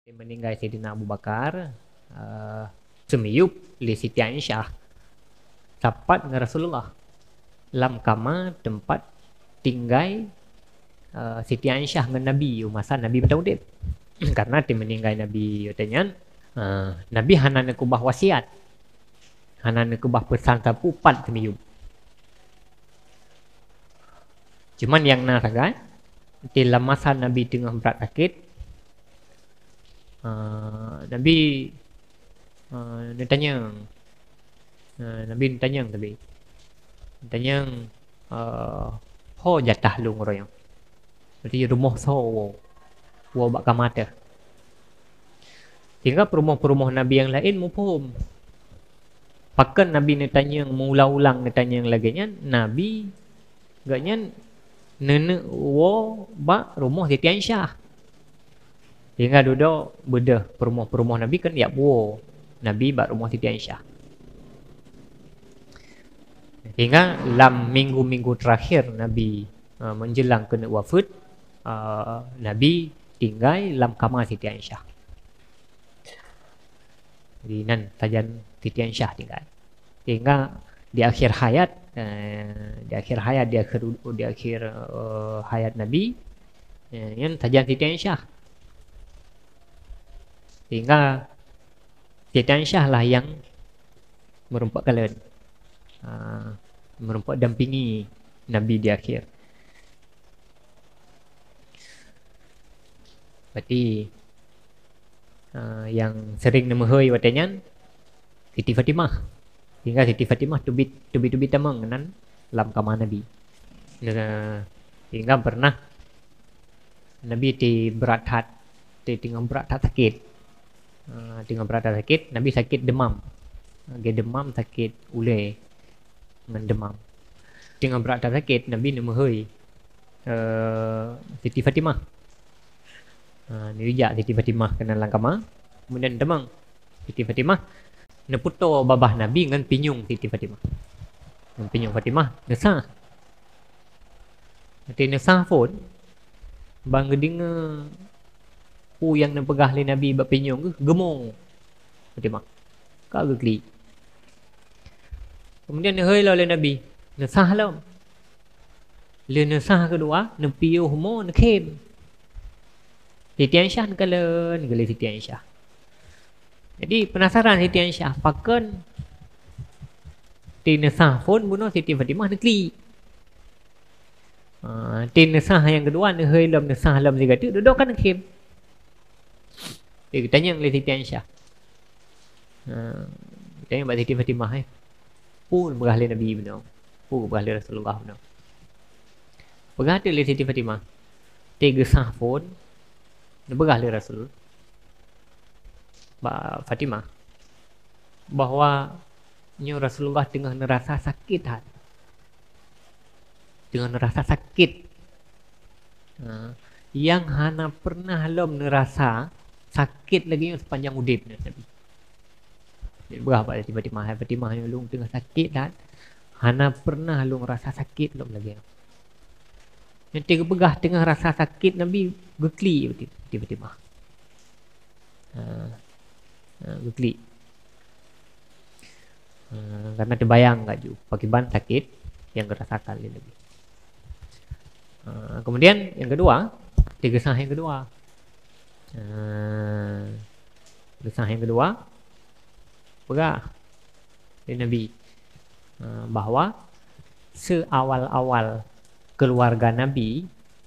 meninggal Sayyidina Abu Bakar, semiyup li Siti Aisyah sapat dengan Rasulullah lam kama tempat tinggal Siti Aisyah dengan Nabi masa Nabi bertahun karena di meninggal Nabi katanya Nabi hana nak ubah wasiat, hana nak ubah pesan sapu pat semiyup. Cuman yang naraga di masa Nabi tengah berat sakit, Nabi tanya, Nabi tanya tapi tanya ho jatah lu orang yang berarti rumah so wo bak kamata sehingga perumah-perumah Nabi yang lain mufhum pakan Nabi tanya mengulang-ulang tanya yang laginya Nabi gaknya nenek wo bak rumah Siti Aisyah sehingga duduk bedah perumah-perumah Nabi kan ya wo Nabi bak rumah Siti Aisyah sehingga dalam minggu-minggu terakhir Nabi menjelang kena wafat Nabi tinggal dalam kamar Siti Aisyah. Jadi nan tajan Siti Aisyah tinggal. Sehingga di akhir hayat di akhir hayat Nabi yang tajan Siti Aisyah. Sehingga Siti Aisyah lah yang merumpak kalian. Merumpak dampingi Nabi di akhir. Berarti yang sering nemehoi watanya Siti Fatimah. Hingga Siti Fatimah tubi tamang nan dalam kamar Nabi. Hingga pernah Nabi di berat hat, tinggal berat hat sakit. Tinggal berat hat sakit, Nabi sakit demam. Demam sakit ulai dengan demam. Tinggal berat hat sakit, Nabi nemehoi Siti Fatimah. Ni rijak Siti Fatimah kena dalam kamar. Kemudian demang Siti Fatimah neputo babah Nabi dengan pinyung Siti Fatimah. Dengan pinyung Fatimah nesah. Nanti nesah pun bang gedinga yang nepegah li Nabi bab pinyung ke gemung Fatimah. Ka gegli. Kemudian nehoi oleh Nabi nesah lah. Le nesah kedua nepiuh mo nekem. Siti Aisyah kalen gele Siti Aisyah. Jadi penasaran Siti Aisyah pakan tinesah pun bunuh Siti Fatimah negeri. Tinesah yang kedua nehoi lam nesah lam juga tu duduk kan nekem. Dia tanya oleh Siti Aisyah. Tanya bab Siti Fatimah pun berahli Nabi benar. Pun berahli Rasulullah benar. Berahli oleh Siti Fatimah. Tiga sah pun berahli Rasul Fatimah bahwa Rasulullah tengah nerasa sakit hati. Tengah nerasa sakit. Yang hana pernah lom nerasa sakit lagi sepanjang udip Nabi. Berapa Fatimah yang lung tengah sakit dan hana pernah lung rasa sakit lom lagi. Yang tiga begah tengah rasa sakit Nabi gekli tiba-tiba. Gekli. Karena terbayang enggak ju pakiban sakit yang dirasakan Nabi. Kemudian yang kedua, tiga sah yang kedua. Sah yang kedua begah dari Nabi bahwa seawal-awal keluarga Nabi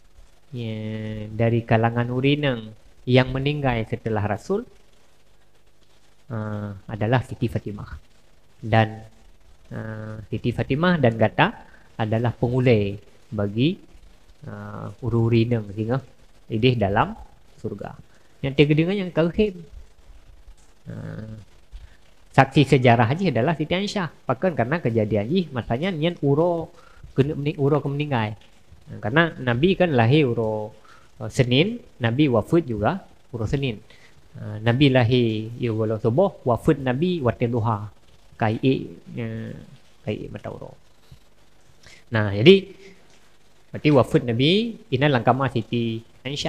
dari kalangan urineng yang meninggal setelah Rasul adalah Siti Fatimah dan Siti Fatimah dan Gata adalah pengulai bagi urineng sehingga idih dalam surga. Yang tiga dengan yang terakhir saksi sejarah haji adalah Siti Aisyah. Bahkan karena kejadian ini masanya nyen uro kemeninggal. Karena Nabi kan lahir uro Senin, Nabi wafat juga uro Senin. Nabi lahir wala subuh, wafat Nabi waktu duha. Kai mata uro. Nah, jadi berarti wafat Nabi ina langkama Siti Aisyah.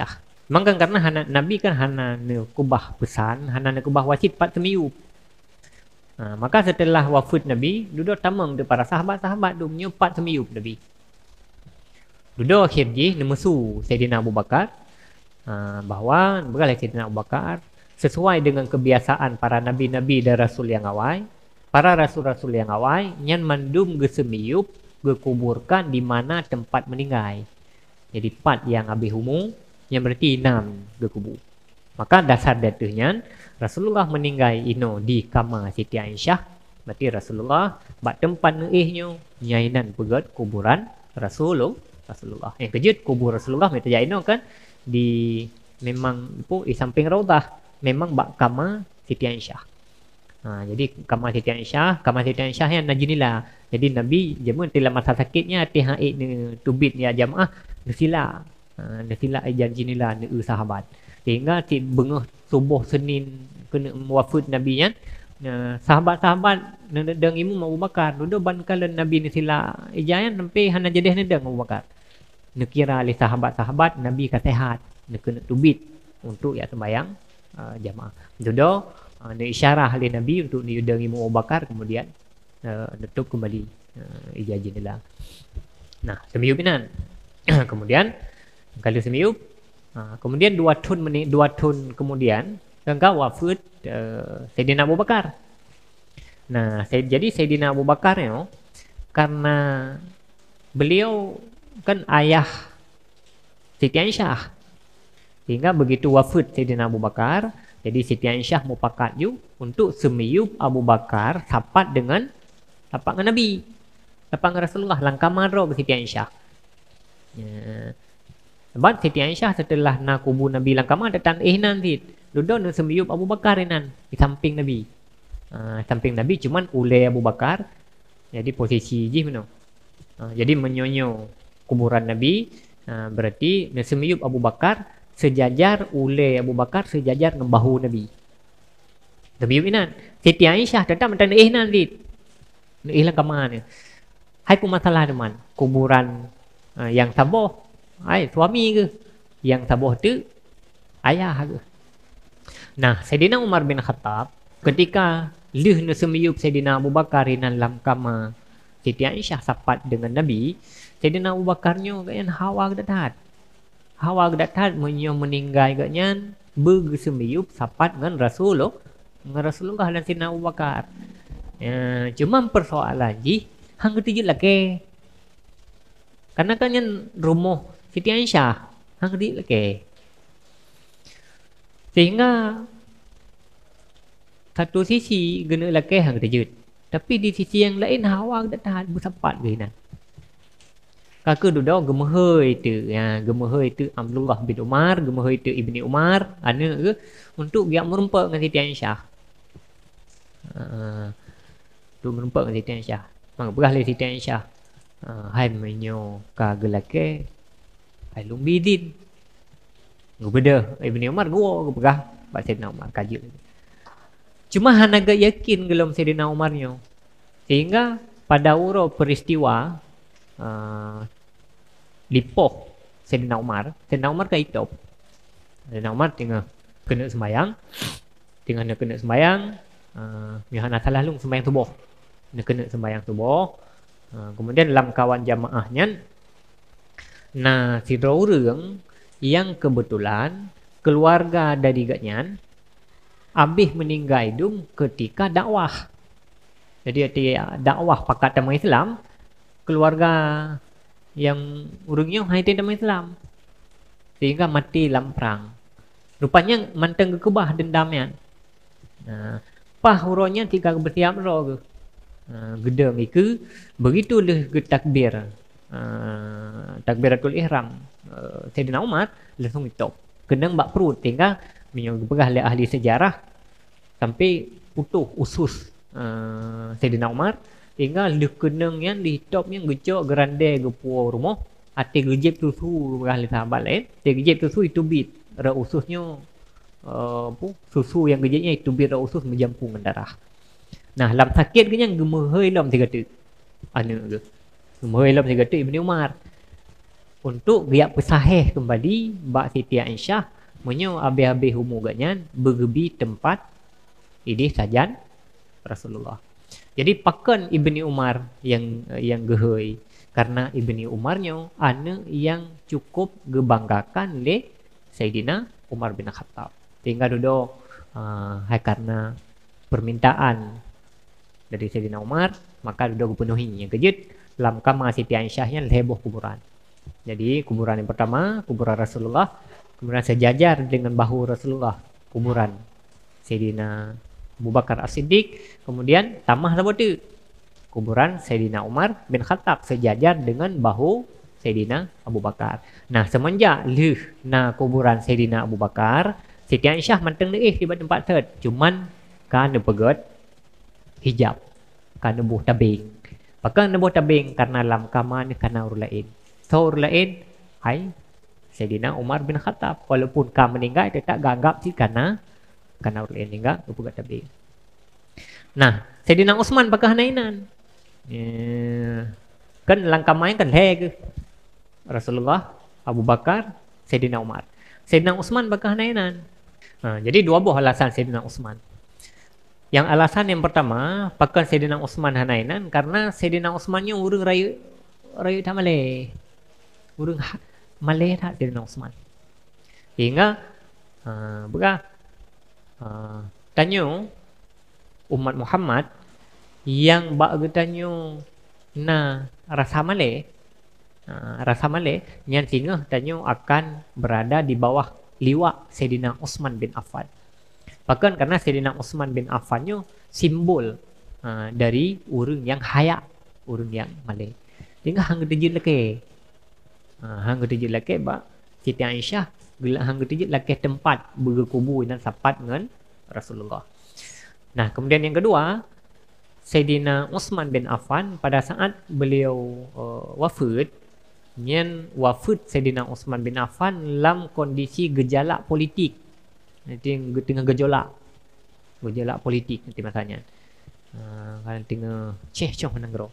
Memang kan karena Nabi kan hana ne kubah pesan, hana ne kubah wasit pat semiyup. Maka setelah wafat Nabi, duduk tamang de para sahabat-sahabat du menyepat semiyup Nabi. Duduk akhirnya nemesu Sayyidina Abu Bakar bahawa bergalai Sayyidina Abu Bakar sesuai dengan kebiasaan para nabi-nabi dan rasul yang awal, para rasul-rasul yang awal nyan mandum ge semiyup ge kuburkan di mana tempat meninggal. Jadi part yang habis umur yang berarti 6 ge kubur. Maka dasar datunya Rasulullah meninggal ino di kamar Siti Aisyah. Berarti Rasulullah bak tempat neihnya nyainan pegat kuburan Rasulullah. Yang kejut kubur Rasulullah mereka ino kan di memang pu di samping Raudah, memang bak kamar Siti Aisyah. Jadi kamar Siti Aisyah yang najinilah. Jadi Nabi jamun dalam masa sakitnya hati haid ne tubit ya jamaah nesila ajar jinilah ne sahabat. Sehingga ti bengah subuh Senin kena wafat Nabi nya sahabat-sahabat nedeng imu Abu Bakar duduk ban kala Nabi ni sila ijayan sampai hana jedeh nedeng Abu Bakar. Ne kira oleh sahabat-sahabat Nabi ka sehat, ne kena tubit untuk ya sembahyang jamaah. Duduk ne isyarah oleh Nabi untuk nedeng imu Abu Bakar, kemudian netuk kembali ijazinilah. Nah, semiyup inan. Kemudian kalau semiyup kemudian 2 tahun kemudian engkau wafat Sayyidina Abu Bakar. Nah, jadi Sayyidina Abu Bakar ya, karena beliau kan ayah Siti Aisyah. Sehingga begitu wafat Sayyidina Abu Bakar, jadi Siti Aisyah mupakat you untuk semiyup Abu Bakar sapat dengan Nabi. Sapat dengan Rasulullah langkah marah ke Siti Aisyah. Sebab Siti Aisyah setelah nak kubur Nabi langkama datang nanti duduk nak semiyup Abu Bakar inan di samping Nabi. Samping Nabi cuman oleh Abu Bakar. Jadi posisi je mana. Jadi menyonyo kuburan Nabi berarti nak semiyup Abu Bakar sejajar oleh Abu Bakar sejajar dengan bahu Nabi. Nabi inan Siti Aisyah datang datang nanti. Langkama ni. Hai pun masalah teman, kuburan yang taboh suami ke, yang taboh tu ayah ke. Nah, Sayyidina Umar bin Khattab ketika lih na semiyup Sayyidina Abu Bakar inan lam kama Siti Aisyah sapat dengan Nabi, Sayyidina Abu Bakarnya kan hawa kedatat. Hawa kedatat meninggal katnya bersemiyup sapat dengan Rasulullah dan Sayyidina Abu Bakar. Cuma persoalan ji hang ketijut lagi. Karena kan yang rumah Siti Aisyah hang di lagi. Sehingga satu sisi gena lagi hang terjut. Tapi di sisi yang lain hawa dah tahan bersapat ke nan. Kakak duduk gemahoi tu, gemahoi tu Abdullah bin Umar, gemahoi tu Ibni Umar, ana ke untuk dia merempak dengan Siti Aisyah. Tu merempak dengan Siti Aisyah. Mang berah le Siti Aisyah. Hai menyo ka gelake hai lumbidin ngubeda Ibni Umar gua berah Pak Sayyidina Umar kaji. Cuma hana gak yakin gelom Sayyidina Umarnya. Sehingga pada uro peristiwa lipoh Sayyidina Umar ka hitop. Sayyidina Umar tengah kena sembahyang. Tengah nak kena sembahyang hana salah lung sembahyang subuh. Nak kena sembahyang subuh. Kemudian dalam kawan jamaahnya nah si orang yang kebetulan keluarga dari gatnya habis meninggal dum ketika dakwah. Jadi dakwah pakat dalam Islam, keluarga yang urungnya haitin dalam Islam. Sehingga mati dalam perang. Rupanya manteng kekebah dendamnya. Pah uronya tiga bersiap roh ke. Gedeng itu begitu leh takbir takbiratul ihram Sayyidina Umar langsung hitop kedeng bak perut hingga menyebabkan oleh ahli sejarah sampai utuh usus Sayyidina Umar hingga leh kedeng yang dihitopnya gecok gerande gepuo rumah ati gejep susu ahli sahabat lain dia gejep susu itu bit ra ususnya susu yang gejepnya itu bit ra usus menjampung darah. Nah, lam sakit kenyang gemehoi lam tiga tu. Anu ke. Gemehoi lam tiga tu Ibni Umar. untuk giap pesahih kembali bak Siti Aisyah menyo habis-habis umur ganyan bergebi tempat ini sajan Rasulullah. Jadi pakan Ibni Umar yang gehoi karena Ibni Umarnya anak yang cukup gebanggakan le Sayyidina Umar bin Khattab. Tinggal duduk karena permintaan dari Sayyidina Umar maka duduk penuhi yang kejut dalam kamar Siti Aisyahnya heboh kuburan. Jadi kuburan yang pertama kuburan Rasulullah, kemudian sejajar dengan bahu Rasulullah kuburan Sayyidina Abu Bakar As-Siddiq, kemudian tambah tu kuburan Sayyidina Umar bin Khattab sejajar dengan bahu Sayyidina Abu Bakar. Nah semenjak kuburan Sayyidina Abu Bakar, Siti Aisyah manteng di tempat third, cuman kan pegot hijab, kan buh tabing. Pakai buh tabing karena lam kamar ni karena urut lain. So urut lain hai Sayyidina Umar bin Khattab, walaupun kam meninggal tetap ganggap sih karena urut lain meninggal pegot tabing. Nah, Sayyidina Utsman pakai hanainan. Kan langkah main kan ke Rasulullah, Abu Bakar, Sayyidina Umar. Sayyidina Utsman pakai hanainan. Jadi dua buah alasan Sayyidina Utsman. Yang alasan yang pertama, pakai Sayyidina Utsman hanainan karena Sayyidina Utsmannya urang rayu tak Malay. Urang Malay tak Sayyidina Utsman. Hingga tanya umat Muhammad yang bak getanyo rasa Malay yang sehingga tanyo akan berada di bawah liwak Sayyidina Utsman bin Affan. Bahkan karena Sayyidina Utsman bin Affannya simbol dari urang yang haya, urang yang Malay. Hingga hang dijid leke bak Siti Aisyah gelak hang dijid leke tempat berkubur dan sapat dengan Rasulullah. Nah, kemudian yang kedua, Sayyidina Utsman bin Affan pada saat beliau wafat, Sayyidina Utsman bin Affan dalam kondisi gejala politik. Nanti tengah gejolak politik nanti masanya. Kan tengah choh menanggro.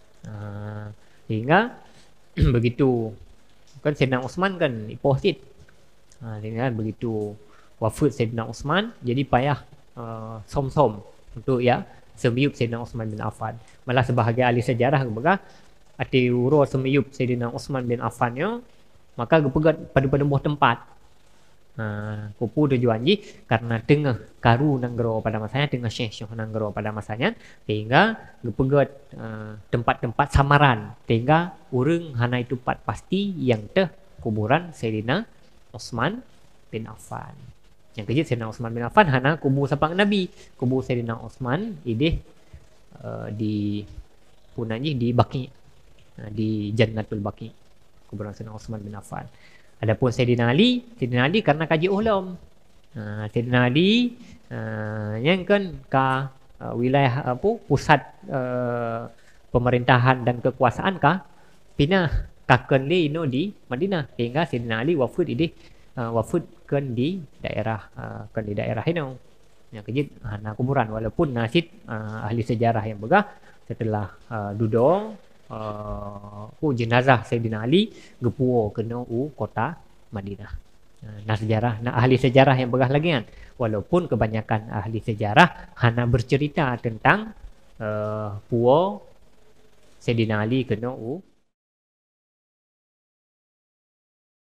Hingga begitu kan Sayyidina Utsman kan oposit. Hingga begitu wafat Sayyidina Utsman jadi payah som-som untuk semiyup Sayyidina Utsman bin Affan. Malah sebahagian ahli sejarah berkata ati uro semiyup Sayyidina Utsman bin Affannya maka gepegat pada buah tempat. Kupu tujuan ji karena tengah karu nanggro pada masanya tengah syekh nanggro pada masanya sehingga gepegat tempat-tempat samaran sehingga urang hanai tempat pasti yang teh kuburan Sayyidina Utsman bin Affan. Yang kejut Sayyidina Utsman bin Affan hana kubur sapang Nabi. Kubur Sayyidina Utsman idih di punanji di Baqi, di Jannatul Baqi. Kuburan Sayyidina Utsman bin Affan. Adapun Sayyidina Ali karena kaji ulum. Sayyidina Ali yang kan wilayah pusat pemerintahan dan kekuasaan pindah kaken li di Madinah sehingga Sayyidina Ali wafat di daerah ini yang kejut kuburan walaupun nasib ahli sejarah yang begah setelah duduk jenazah Sayyidina Ali gepuo kena kota Madinah. Ahli sejarah yang begah lagi kan walaupun kebanyakan ahli sejarah hanya bercerita tentang puo Sayyidina Ali kena